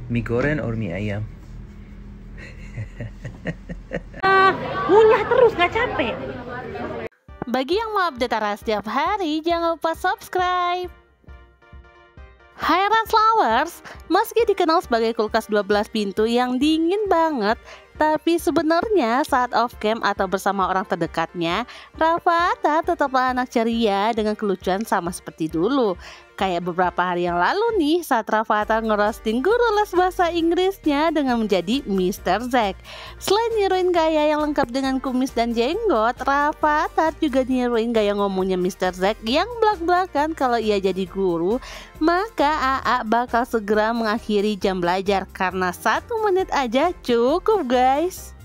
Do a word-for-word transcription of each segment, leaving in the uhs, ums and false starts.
Mie goreng or mie ayam? uh, Ngunyah terus, gak capek. Bagi yang mau update Tara setiap hari, jangan lupa subscribe. Hai Rans Lovers, meski dikenal sebagai kulkas dua belas pintu yang dingin banget, tapi sebenarnya saat off cam atau bersama orang terdekatnya, Rafatha tetaplah anak ceria dengan kelucuan sama seperti dulu. Kayak beberapa hari yang lalu nih, saat Rafatha ngerosting guru les bahasa Inggrisnya dengan menjadi mister Zack. Selain niruin gaya yang lengkap dengan kumis dan jenggot, Rafatha juga niruin gaya ngomongnya mister Zack yang belak-belakan kalau ia jadi guru. Maka A A bakal segera mengakhiri jam belajar karena satu menit aja cukup guys.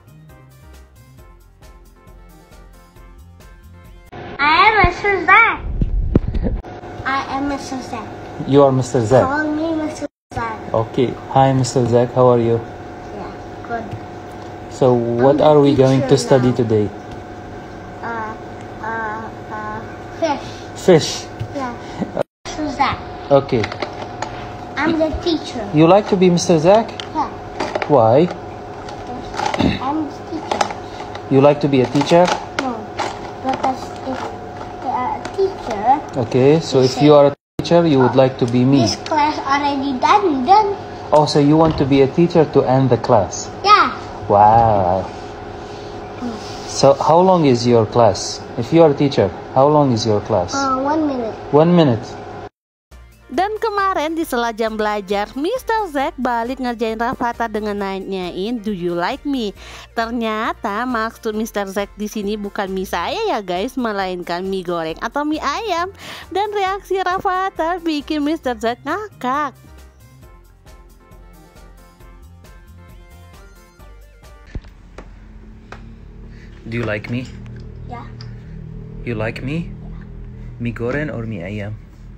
I am mister Zack. I am mister Zack. You are mister Zack. Call me mister Zack. Okay. Hi, mister Zack. How are you? Yeah, good. So, what the are we going to teacher study now. today? Uh, uh, uh, fish. Fish. Yeah. mister Zack. Okay. I'm the teacher. You like to be mister Zack? Yeah. Why? I'm the teacher. You like to be a teacher? No, because if they are a teacher, Okay. So, if you are a teacher, you would like to be me. this class already done. Done. Oh, so you want to be a teacher to end the class? Yeah. Wow. So, how long is your class? If you are a teacher, how long is your class? Uh, one minute. One minute. Dan kemarin di sela jam belajar, mister Zack balik ngerjain Rafatha dengan nanyain, "Do you like me?" Ternyata maksud mister Zack di sini bukan mie saya ya guys, melainkan mie goreng atau mie ayam. Dan reaksi Rafatha bikin mister Zack ngakak. Do you like me? Yeah. You like me? Mie goreng or mie ayam?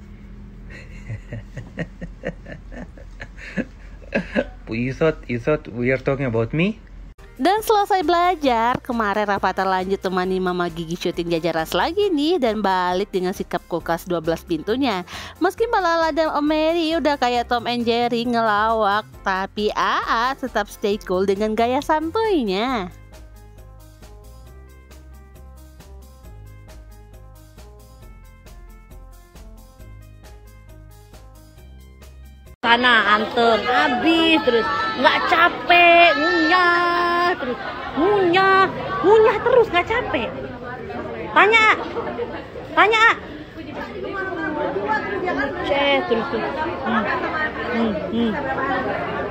You thought you thought we are talking about me? Dan selesai belajar, kemarin Rafatha lanjut temani Mama Gigi syuting Jajaras lagi nih dan balik dengan sikap kulkas dua belas pintunya. Meski Malala dan Om Mary udah kayak Tom and Jerry ngelawak, tapi A A tetap stay cool dengan gaya santuinya. Sana anten habis terus, nggak capek, ngunyah terus, ngunyah, ngunyah terus, nggak capek. Tanya, tanya. Cek terus tuh. Hmm, hmm, hmm.